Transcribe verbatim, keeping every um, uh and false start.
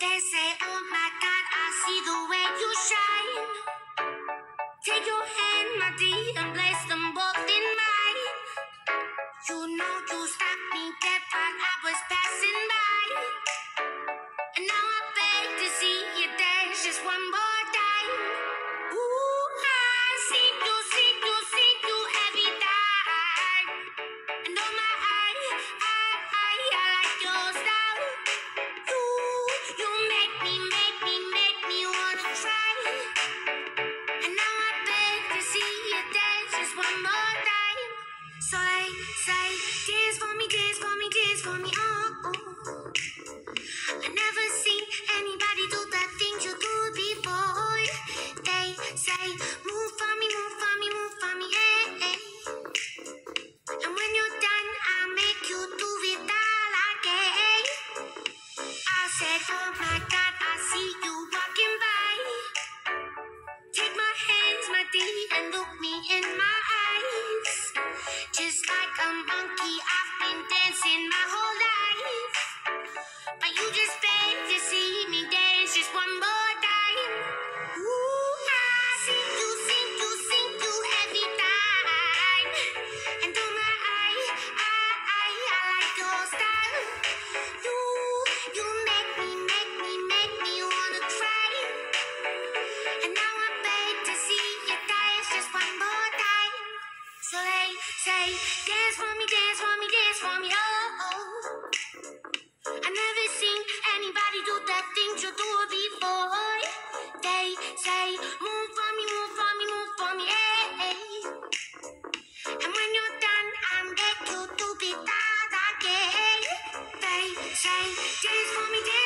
they say, oh my God, I see the way you shine. Take your hand, my dear, and place them both in mine. You know you stopped me dead while I was passing by. And now I beg to see you dance just one more time. Ooh, I see you, see you, see you every time. And oh my, I, I, I, I like your style. You, you make me, make me, make me wanna try. And now I beg to see you dance just one more time. So they say, dance for me, dance for me, dance for me, oh, oh. I never seen anybody do the things you do before. They say, move for me, move for me, move for me, hey, hey. And when you're done, I'll make you do it all again. I said, oh my God, I see you walking by. Take my hands, my dear, and look me in my eyes. Just like a monkey, I've been dancing my whole life. But you just beg to see me dance just one more time. Ooh, I see you, see you, see you every time. And oh my, I, I, I, I like your style. You, you make me, make me, make me wanna try. And now I beg to see you dance just one more time. So they say, dance for me, dance for me, dance for me, oh, oh. I never seen anybody do the things you do before. They say, move for me, move for me, move for me, hey, hey. And when you're done, I'm back to do it all again. They say, dance for me, dance